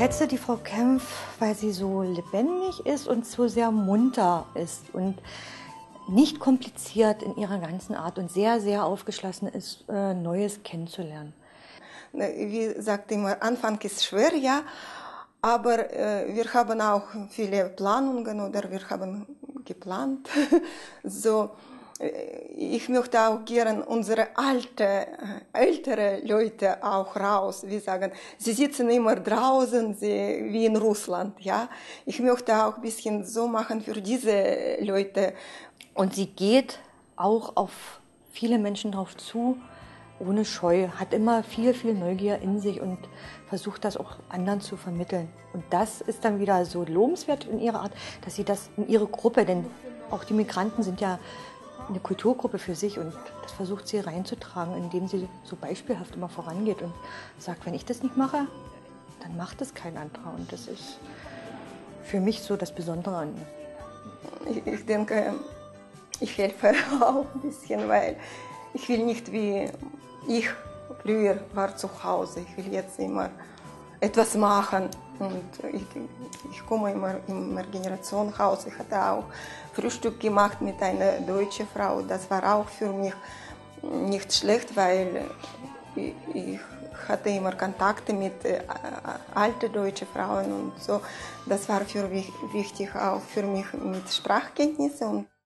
schätze die Frau Kempf, weil sie so lebendig ist und so sehr munter ist und nicht kompliziert in ihrer ganzen Art und sehr, sehr aufgeschlossen ist, Neues kennenzulernen. Wie sagt immer, Anfang ist schwer, ja, aber wir haben auch viele Planungen oder wir haben geplant. So, ich möchte auch gerne unsere ältere Leute auch raus. Wir sagen, sie sitzen immer draußen, wie in Russland, ja. Ich möchte auch ein bisschen so machen für diese Leute. Und sie geht auch auf viele Menschen drauf zu, ohne Scheu, hat immer viel, viel Neugier in sich und versucht das auch anderen zu vermitteln. Und das ist dann wieder so lobenswert in ihrer Art, dass sie das in ihre Gruppe, denn auch die Migranten sind ja eine Kulturgruppe für sich und das versucht sie reinzutragen, indem sie so beispielhaft immer vorangeht und sagt, wenn ich das nicht mache, dann macht es kein anderer. Und das ist für mich so das Besondere an ihr. Ich denke, ich helfe auch ein bisschen, weil ich will nicht wie ich früher war zu Hause. Ich will jetzt immer etwas machen und ich komme immer im Generationenhaus. Ich hatte auch Frühstück gemacht mit einer deutschen Frau. Das war auch für mich nicht schlecht, weil ich hatte immer Kontakte mit alten deutschen Frauen und so. Das war für mich wichtig, auch für mich mit Sprachkenntnissen.